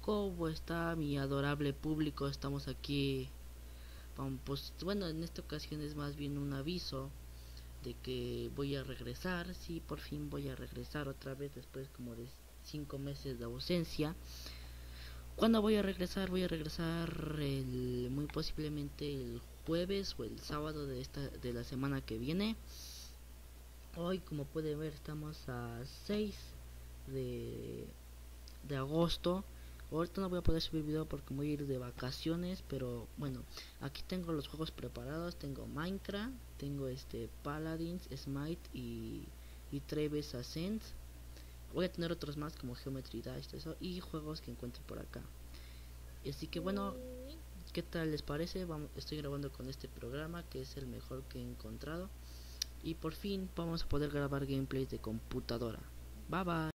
¿Cómo está mi adorable público? Estamos aquí. Pues bueno, en esta ocasión es más bien un aviso de que voy a regresar. Sí, por fin voy a regresar otra vez después como de 5 meses de ausencia. ¿Cuándo voy a regresar? Voy a regresar muy posiblemente el jueves o el sábado de la semana que viene. Hoy, como puede ver, estamos a 6 de, de agosto. Ahorita no voy a poder subir video porque voy a ir de vacaciones, pero bueno, aquí tengo los juegos preparados. Tengo Minecraft, tengo Paladins, Smite y Travis Ascent. Voy a tener otros más como Geometry Dash, eso, y juegos que encuentre por acá. Así que bueno, ¿qué tal les parece? Estoy grabando con este programa que es el mejor que he encontrado. Y por fin vamos a poder grabar gameplays de computadora. Bye bye.